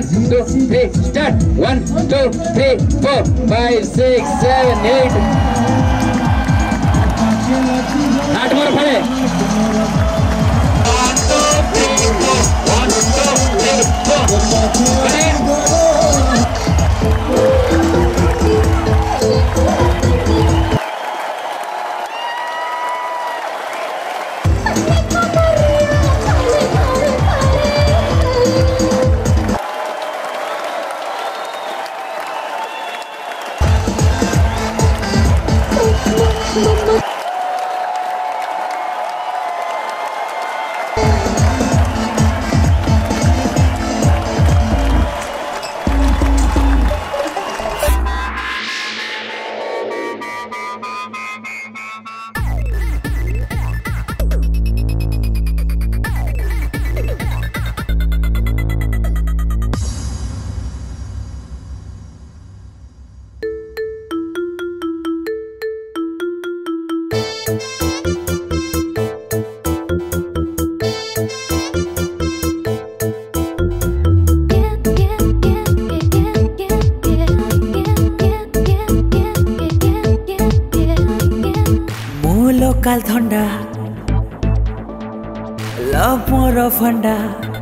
2, 3, start. 1, 2, 3, 4, 5, 6, 7, 8. 8 more pade. 1, 2, 3, 4. 1, 2, 3, 4. Local थंडा love more फंडा